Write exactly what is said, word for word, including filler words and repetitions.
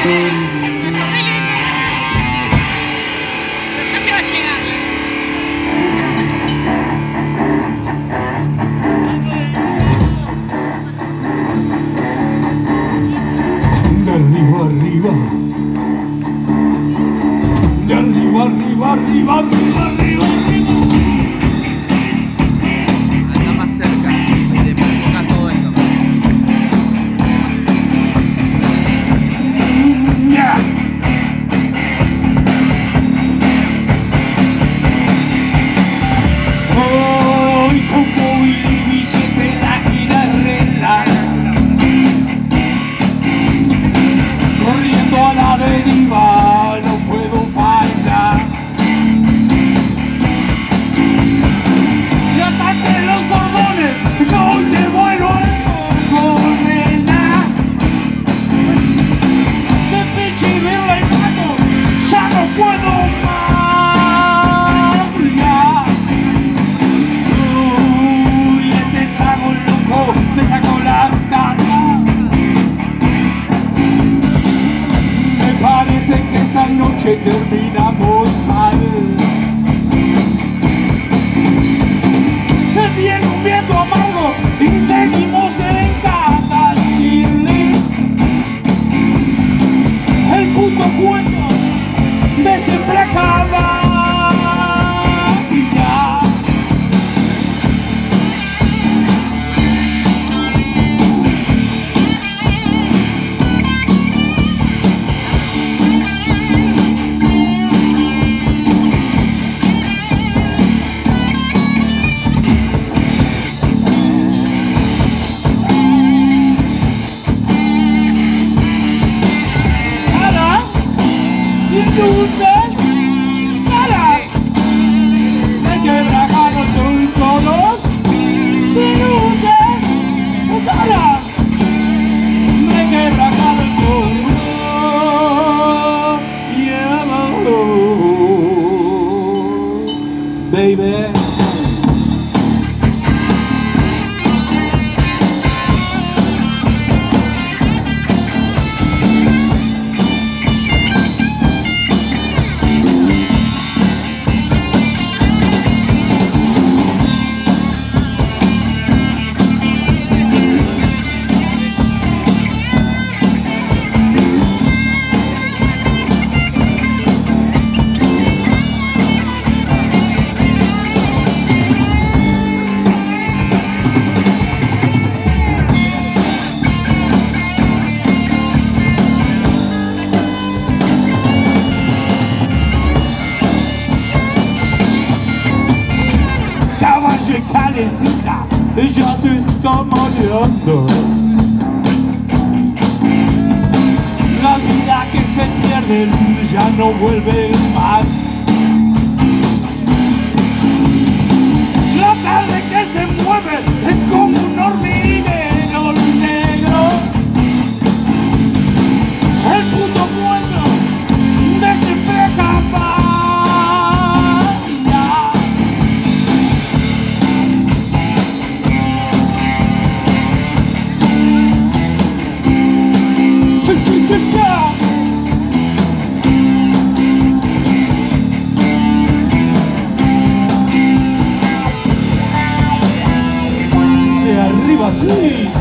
arriba, arriba, arriba, arriba, arriba. Anda más cerca y te provoca todo esto. Yeah. Hoy como el billete la gira arreglar, corriendo a la deriva, no puedo fallar. Y ataque los cordones, no te vuelvo a correr. De pinche verla y mato, ya no puedo más. Ya. Uy, ese trago loco me sacó la casa. Me parece que esta noche terminamos mal. Se viene un viento amargo y seguimos en casa Chile. El puto cuento de siempre acaba. Ya. Luces, cara, me quebraron tus codos, sin luces, cara, me quebraron tus codos, yeah, baby. Calecita, ella se está mareando. La vida que se pierde ya no vuelve más. La tarde que se mueve es como un hormiguero negro. El puto muerto de siempre acaba. De arriba, sí.